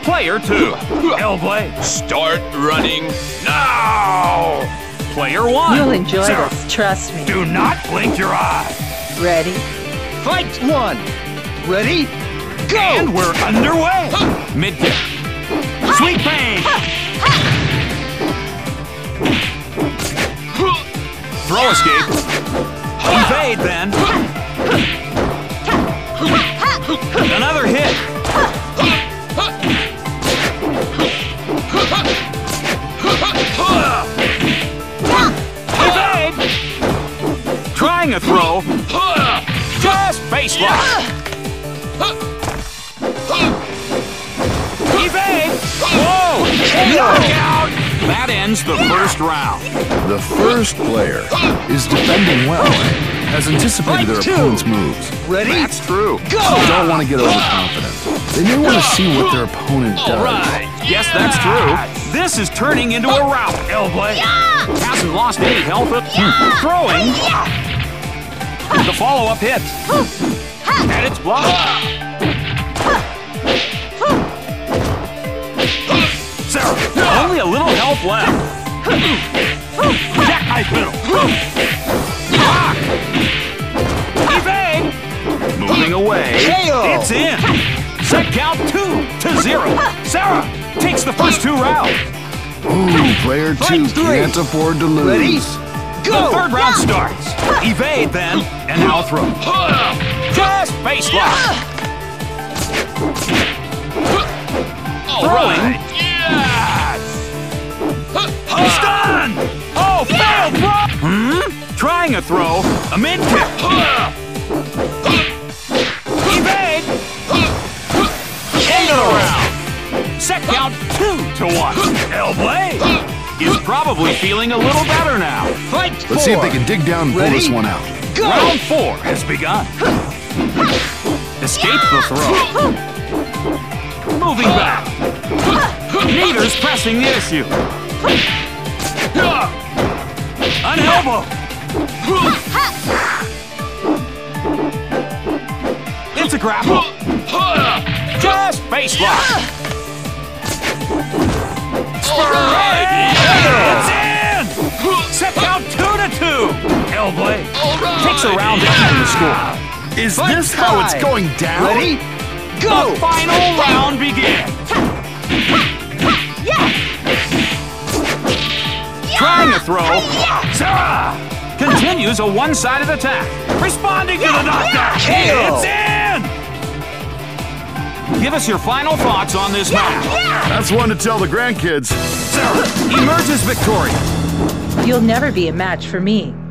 Player 2. Hellblade. Start running now! Player 1. You'll enjoy Sarah. this, trust me. Do not blink your eye. Ready? Fight 1. Ready? Go! And we're underway. Mid-kick. Sweet pain. Throw escape. Evade then. Another hit. Evade. Trying a throw. Just face lock. Evade. Whoa. Knockout. That ends the first round. The first player is defending well, has anticipated their opponent's moves. Ready? That's true. Go! They don't want to get overconfident. They may want to see what their opponent does. Right. Yes, that's true. This is turning into a rout. Hellblade. Hasn't lost any health. Throwing. The follow-up hit. And it's blocked. Sarah, only a little health left. Jackknife middle. Block. Evade. Moving away. KO. It's in. Set count 2-0. Sarah takes the first 2 rounds. Ooh, player 2 Fight 3. can't afford to lose. Ready? The Go! third round starts. Evade then, and now throw. Just face lock. Throwing. Yes! Stun! Oh, failed throw! Trying a throw. A mid-kick. Evade. End of the round. Set count 2-1. Hellblade is probably feeling a little better now. Fight 4. Let's see if they can dig down and pull Ready? this one out. Go! Round 4 has begun. Escape the throw. Moving back. Neither's pressing the issue. An elbow. It's a grapple. Just face lock. It's in! Set count 2-2. Hellblade takes a round to end the score. Is Fight this how it's 5. going down? Ready? Go! The final round begins. Trying a throw. Sarah continues a one-sided attack. Responding to the knockdown. KO. It's in! Give us your final thoughts on this match. That's one to tell the grandkids. Sarah emerges victorious. You'll never be a match for me.